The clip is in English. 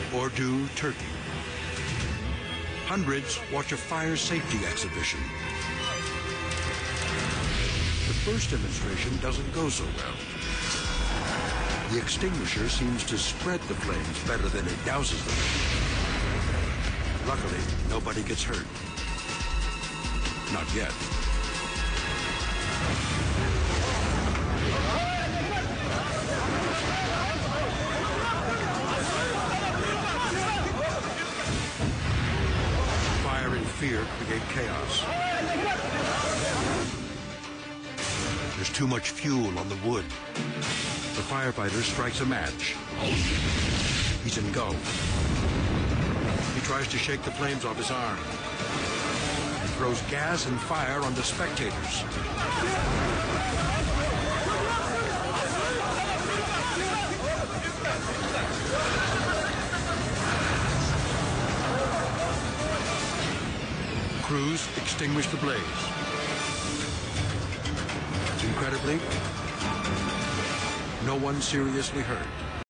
Ordu, Turkey. Hundreds watch a fire safety exhibition. The first demonstration doesn't go so well. The extinguisher seems to spread the flames better than it douses them. Luckily, nobody gets hurt. Not yet. Fire and fear create chaos. There's too much fuel on the wood. The firefighter strikes a match. He's in go. He tries to shake the flames off his arm. He throws gas and fire on the spectators. Crews extinguish the blaze. Incredibly, no one seriously hurt.